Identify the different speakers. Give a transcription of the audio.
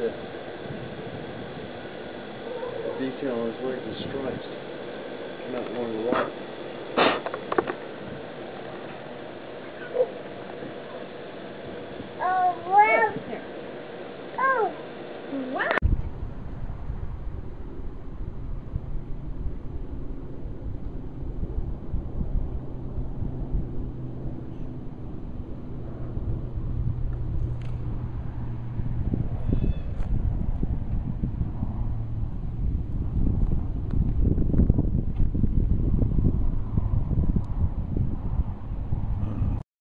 Speaker 1: detail on his legs is stripes. Came out more to the right.